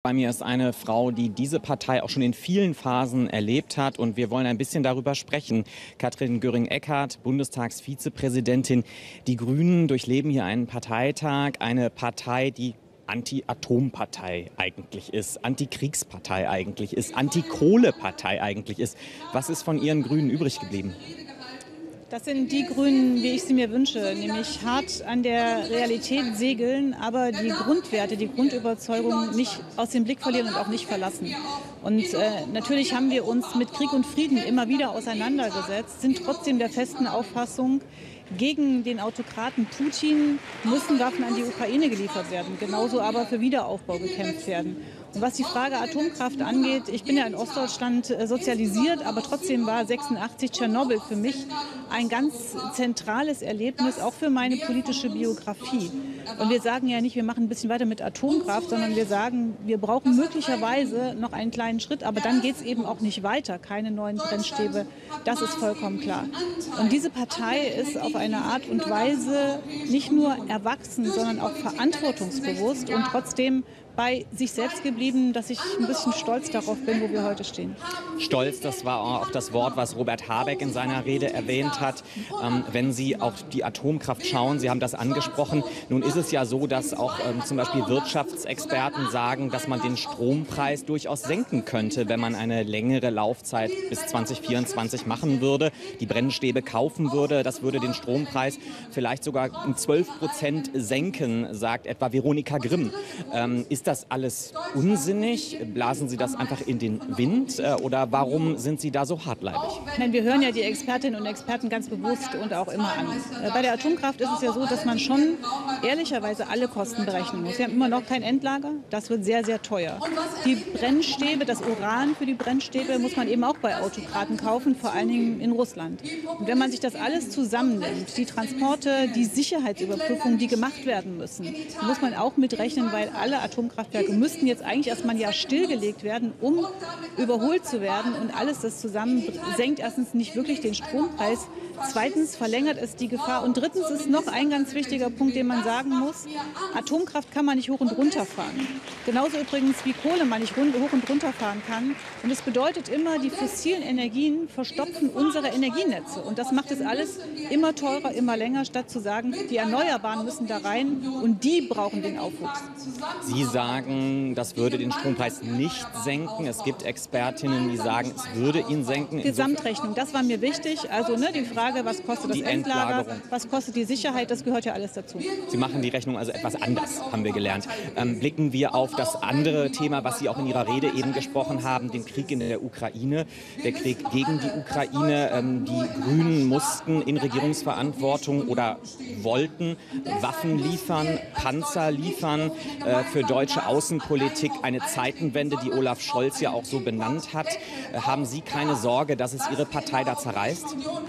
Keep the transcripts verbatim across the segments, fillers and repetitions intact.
Bei mir ist eine Frau, die diese Partei auch schon in vielen Phasen erlebt hat. Und wir wollen ein bisschen darüber sprechen. Katrin Göring-Eckardt, Bundestagsvizepräsidentin. Die Grünen durchleben hier einen Parteitag. Eine Partei, die Anti-Atom-Partei eigentlich ist, Antikriegspartei eigentlich ist, Anti-Kohle-Partei eigentlich ist. Was ist von Ihren Grünen übrig geblieben? Das sind die Grünen, wie ich sie mir wünsche, nämlich hart an der Realität segeln, aber die Grundwerte, die Grundüberzeugung nicht aus dem Blick verlieren und auch nicht verlassen. Und äh, natürlich haben wir uns mit Krieg und Frieden immer wieder auseinandergesetzt, sind trotzdem der festen Auffassung, gegen den Autokraten Putin müssen Waffen an die Ukraine geliefert werden, genauso aber für Wiederaufbau gekämpft werden. Und was die Frage Atomkraft angeht, ich bin ja in Ostdeutschland sozialisiert, aber trotzdem war sechsundachtzig Tschernobyl für mich ein ganz zentrales Erlebnis, auch für meine politische Biografie. Und wir sagen ja nicht, wir machen ein bisschen weiter mit Atomkraft, sondern wir sagen, wir brauchen möglicherweise noch einen kleinen Schritt, aber dann geht es eben auch nicht weiter, keine neuen Brennstäbe, das ist vollkommen klar. Und diese Partei ist auf eine Art und Weise nicht nur erwachsen, sondern auch verantwortungsbewusst und trotzdem bei sich selbst geblieben, dass ich ein bisschen stolz darauf bin, wo wir heute stehen. Stolz, das war auch das Wort, was Robert Habeck in seiner Rede erwähnt hat. Ähm, wenn Sie auf die Atomkraft schauen, Sie haben das angesprochen, nun ist es ja so, dass auch ähm, zum Beispiel Wirtschaftsexperten sagen, dass man den Strompreis durchaus senken könnte, wenn man eine längere Laufzeit bis zwanzig vierundzwanzig machen würde, die Brennstäbe kaufen würde. Das würde den Strompreis vielleicht sogar um zwölf Prozent senken, sagt etwa Veronika Grimm. Ähm, ist das alles unsinnig? Blasen Sie das einfach in den Wind? Äh, oder warum sind Sie da so hartleibig? Nein, wir hören ja die Expertinnen und Experten ganz bewusst und auch immer an. Äh, bei der Atomkraft ist es ja so, dass man schon ehrlicherweise alle Kosten berechnen muss. Wir haben immer noch kein Endlager. Das wird sehr, sehr teuer. Die Brennstäbe, das Uran für die Brennstäbe muss man eben auch bei Autokraten kaufen, vor allen Dingen in Russland. Und wenn man sich das alles zusammennimmt, die Transporte, die Sicherheitsüberprüfungen, die gemacht werden müssen, muss man auch mitrechnen, weil alle Atomkraftwerke Kraftwerke müssten jetzt eigentlich erst mal ein Jahr stillgelegt werden, um überholt zu werden. Und alles das zusammen senkt erstens nicht wirklich den Strompreis. Zweitens verlängert es die Gefahr. Und drittens ist noch ein ganz wichtiger Punkt, den man sagen muss. Atomkraft kann man nicht hoch und runter fahren. Genauso übrigens wie Kohle man nicht hoch und runter fahren kann. Und es bedeutet immer, die fossilen Energien verstopfen unsere Energienetze. Und das macht es alles immer teurer, immer länger, statt zu sagen, die Erneuerbaren müssen da rein und die brauchen den Aufwuchs. Sie sagen, das würde den Strompreis nicht senken. Es gibt Expertinnen, die sagen, es würde ihn senken. Gesamtrechnung, das war mir wichtig. Also ne, die Frage, was kostet das Endlager, was kostet die Sicherheit, das gehört ja alles dazu. Sie machen die Rechnung also etwas anders, haben wir gelernt. Ähm, blicken wir auf das andere Thema, was Sie auch in Ihrer Rede eben gesprochen haben, den Krieg in der Ukraine, der Krieg gegen die Ukraine. Ähm, die Grünen mussten in Regierungsverantwortung oder wollten Waffen liefern, Panzer liefern äh, für deutsche Außenpolitik, eine Zeitenwende, die Olaf Scholz ja auch so benannt hat. Äh, haben Sie keine Sorge, dass es Ihre Partei da zerreißt?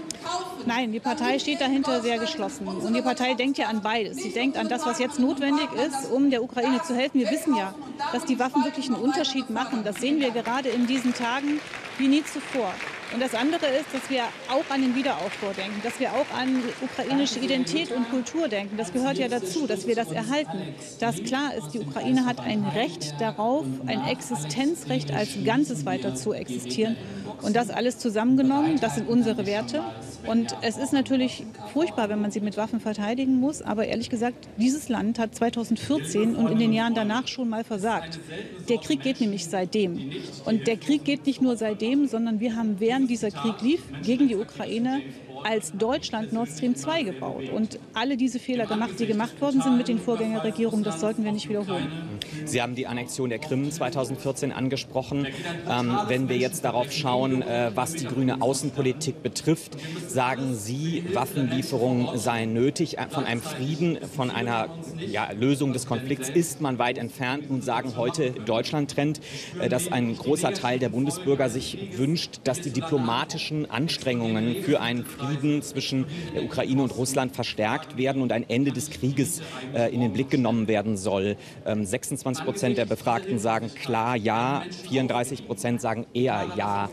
Nein, die Partei steht dahinter sehr geschlossen. Und die Partei denkt ja an beides. Sie denkt an das, was jetzt notwendig ist, um der Ukraine zu helfen. Wir wissen ja, dass die Waffen wirklich einen Unterschied machen. Das sehen wir gerade in diesen Tagen wie nie zuvor. Und das andere ist, dass wir auch an den Wiederaufbau denken, dass wir auch an ukrainische Identität und Kultur denken. Das gehört ja dazu, dass wir das erhalten. Dass klar ist, die Ukraine hat ein Recht darauf, ein Existenzrecht als Ganzes weiter zu existieren. Und das alles zusammengenommen, das sind unsere Werte. Und es ist natürlich furchtbar, wenn man sie mit Waffen verteidigen muss. Aber ehrlich gesagt, dieses Land hat zweitausendvierzehn und in den Jahren danach schon mal versagt. Der Krieg geht nämlich seitdem. Und der Krieg geht nicht nur seitdem, sondern wir haben, während dieser Krieg lief, gegen die Ukraine als Deutschland Nord Stream zwei gebaut und alle diese Fehler gemacht, die gemacht worden sind mit den Vorgängerregierungen. Das sollten wir nicht wiederholen. Sie haben die Annexion der Krim zweitausendvierzehn angesprochen. Ähm, wenn wir jetzt darauf schauen, äh, was die grüne Außenpolitik betrifft, sagen Sie, Waffenlieferungen seien nötig. Von einem Frieden, von einer ja, Lösung des Konflikts ist man weit entfernt und sagen heute Deutschland-Trend, äh, dass ein großer Teil der Bundesbürger sich wünscht, dass die diplomatischen Anstrengungen für einen Frieden zwischen der Ukraine und Russland verstärkt werden und ein Ende des Krieges äh, in den Blick genommen werden soll. Ähm, sechsundzwanzig Prozent der Befragten sagen klar ja, vierunddreißig Prozent sagen eher ja.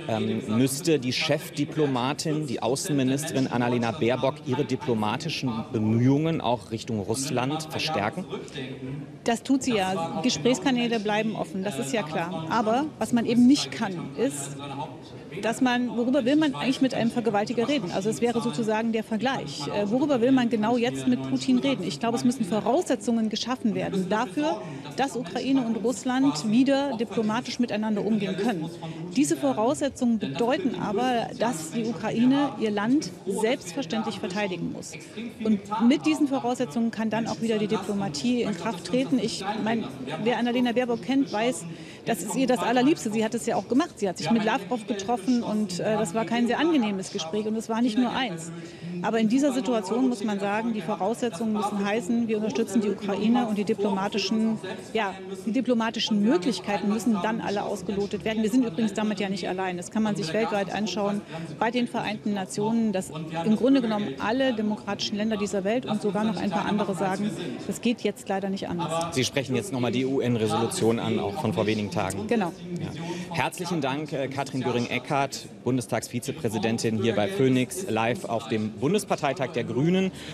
ähm, müsste die Chefdiplomatin, die Außenministerin Annalena Baerbock, ihre diplomatischen Bemühungen auch Richtung Russland verstärken? Das tut sie ja. Gesprächskanäle bleiben offen, das ist ja klar. Aber was man eben nicht kann, ist, dass man, worüber will man eigentlich mit einem Vergewaltiger reden? Also es wäre sozusagen der Vergleich. Äh, worüber will man genau jetzt mit Putin reden? Ich glaube, es müssen Voraussetzungen geschaffen werden dafür, dass Ukraine und Russland wieder diplomatisch miteinander umgehen können. Diese Voraussetzungen bedeuten aber, dass die Ukraine ihr Land selbstverständlich verteidigen muss. Und mit diesen Voraussetzungen kann dann auch wieder die Diplomatie in Kraft treten. Ich meine, wer Annalena Baerbock kennt, weiß, das ist ihr das Allerliebste. Sie hat es ja auch gemacht. Sie hat sich mit Lavrov getroffen und äh, das war kein sehr angenehmes Gespräch und es war nicht nur eins. Aber in dieser Situation muss man sagen, die Voraussetzungen müssen heißen, wir unterstützen die Ukraine und die diplomatischen, ja, die diplomatischen Möglichkeiten müssen dann alle ausgelotet werden. Wir sind übrigens damit ja nicht allein. Das kann man sich weltweit anschauen bei den Vereinten Nationen, dass im Grunde genommen alle demokratischen Länder dieser Welt und sogar noch ein paar andere sagen, das geht jetzt leider nicht anders. Sie sprechen jetzt nochmal die U N-Resolution an, auch von vor wenigen Tagen. Genau. Ja. Herzlichen Dank, Katrin Göring-Eckardt, Bundestagsvizepräsidentin hier bei Phoenix, live auf dem Bundesparteitag der Grünen.